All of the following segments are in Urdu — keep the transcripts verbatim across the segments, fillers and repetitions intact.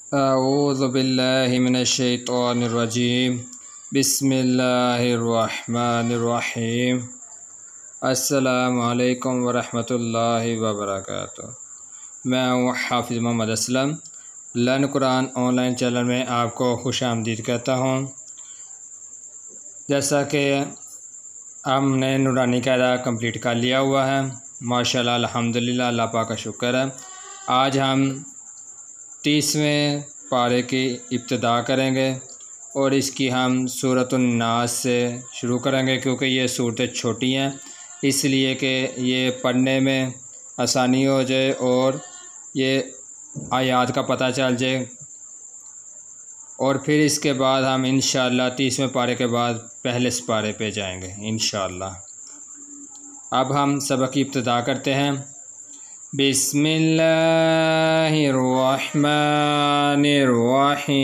اعوذ باللہ من الشیطان الرجیم بسم اللہ الرحمن الرحیم السلام علیکم ورحمۃ اللہ وبرکاتہ۔ میں ہوں Hafiz Muhammad Aslam, learn Quran online channel میں آپ کو خوش آمدید کہتا ہوں۔ جیسا کہ ہم نے نورانی قاعدہ کمپلیٹ کر لیا ہوا ہے، ماشاءاللہ الحمدللہ، اللہ پاک کا شکر ہے۔ آج ہم تیسویں پارے کی ابتدا کریں گے اور اس کی ہم سورۃ الناس سے شروع کریں گے، کیونکہ یہ صورتیں چھوٹی ہیں، اس لیے کہ یہ پڑھنے میں آسانی ہو جائے اور یہ آیات کا پتہ چل جائے، اور پھر اس کے بعد ہم انشاءاللہ تیسویں پارے کے بعد پہلے سپارے پہ جائیں گے انشاءاللہ۔ اب ہم سبق کی ابتدا کرتے ہیں۔ بسم اللہ الرحمن الرحیم۔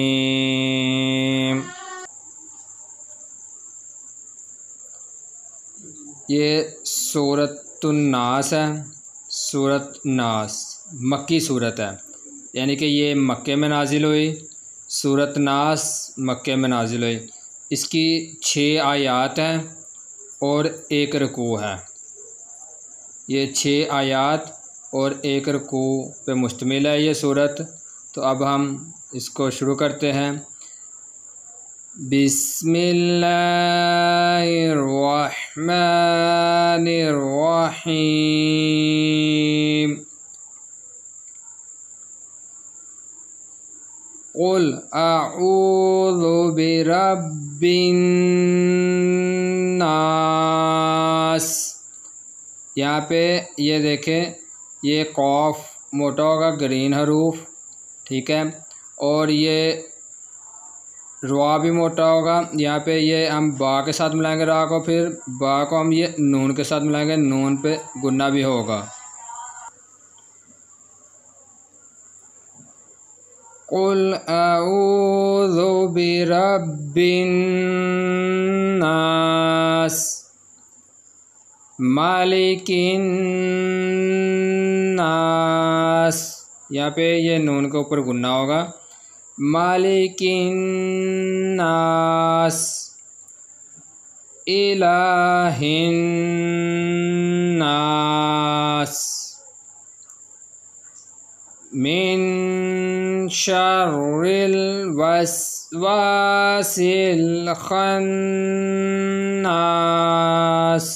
یہ سورۃ الناس ہے، سورۃ ناس مکی صورت ہے، یعنی کہ یہ مکے میں نازل ہوئی۔ سورۃ ناس مکے میں نازل ہوئی، اس کی چھ آیات ہیں اور ایک رکوع ہے۔ یہ چھ آیات اور ایک رکوع پہ مشتمل ہے یہ صورت۔ تو اب ہم اس کو شروع کرتے ہیں۔ بسم اللہ الرحمن الرحیم۔ قل اعوذ برب الناس۔ یہاں پہ یہ دیکھیں، یہ قاف موٹا ہوگا، گرین حروف، ٹھیک ہے، اور یہ روا بھی موٹا ہوگا۔ یہاں پہ یہ ہم با کے ساتھ ملائیں گے را کو، پھر با کو ہم یہ نون کے ساتھ ملائیں گے، نون پہ گنا بھی ہوگا۔ قل اعوذ برب الناس مالک الناس، یہاں پہ یہ نون کے اوپر گنا ہوگا، مالک الناس الہ الناس من شر الوسواس الخناس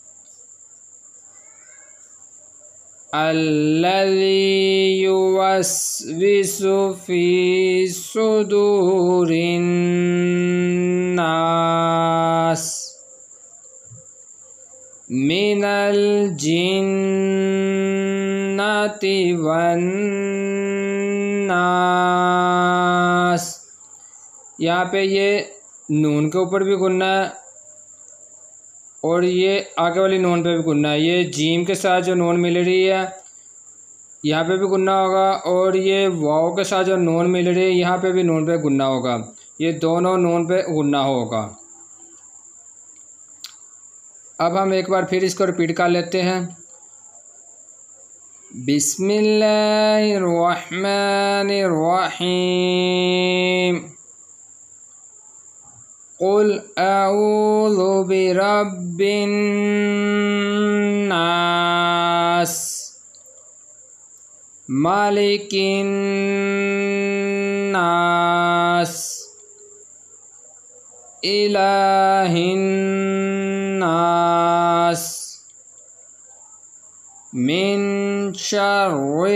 الذي يوسوس في صدور الناس من الجنة والناس۔ یہاں پہ یہ نون کے اوپر بھی گنا ہے اور یہ آگے والی نون پہ بھی گنا ہے۔ یہ جیم کے ساتھ جو نون مل رہی ہے یہاں پہ بھی گنا ہوگا، اور یہ واو کے ساتھ جو نون مل رہی ہے یہاں پہ بھی نون پہ گنا ہوگا، یہ دونوں نون پہ گنا ہوگا۔ اب ہم ایک بار پھر اس کو ریپیٹ کر لیتے ہیں۔ بسم اللہ الرحمن الرحیم۔ قل اعوذ برب الناس مالک الناس الہ الناس من شر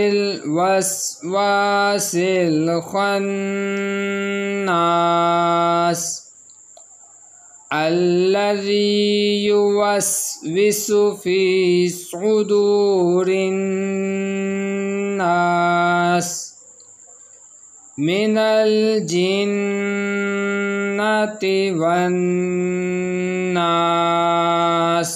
الوسواس الخناس الذي يوسوس في صدور الناس من الجنة والناس۔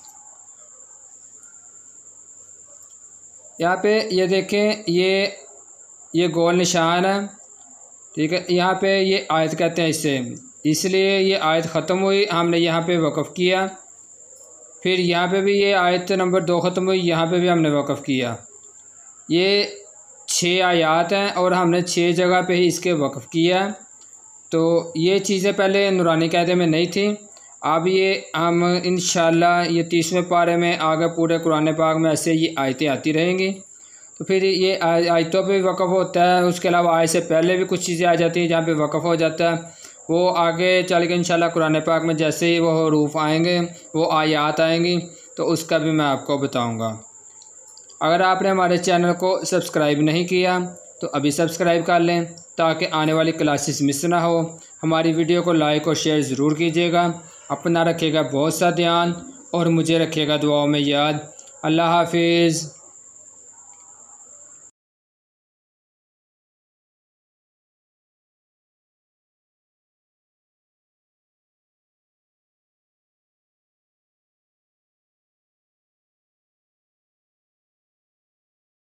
یہاں پہ یہ دیکھیں، یہ یہ گول نشان ہے، ٹھیک ہے، یہاں پہ یہ آیت کہتے ہیں اسے، اس لیے یہ آیت ختم ہوئی، ہم نے یہاں پہ وقف کیا، پھر یہاں پہ بھی یہ آیت نمبر دو ختم ہوئی، یہاں پہ بھی ہم نے وقف کیا۔ یہ چھ آیات ہیں اور ہم نے چھ جگہ پہ ہی اس کے وقف کیا ہے۔ تو یہ چیزیں پہلے نورانی قاعدے میں نہیں تھیں، اب یہ ہم انشاءاللہ یہ تیسویں پارے میں آگے پورے قرآن پاک میں ایسے یہ آیتیں آتی رہیں گی، تو پھر یہ آیتوں پہ بھی وقف ہوتا ہے۔ اس کے علاوہ آیت سے پہلے بھی کچھ چیزیں آ جاتی ہیں جہاں پہ وقف ہو جاتا ہے، وہ آگے چل کے انشاءاللہ قرآن پاک میں جیسے ہی وہ حروف آئیں گے، وہ آیات آئیں گی، تو اس کا بھی میں آپ کو بتاؤں گا۔ اگر آپ نے ہمارے چینل کو سبسکرائب نہیں کیا تو ابھی سبسکرائب کر لیں تاکہ آنے والی کلاسز مس نہ ہو۔ ہماری ویڈیو کو لائک اور شیئر ضرور کیجیے گا۔ اپنا رکھیے گا بہت سا دھیان اور مجھے رکھیے گا دعاؤں میں یاد۔ اللہ حافظ۔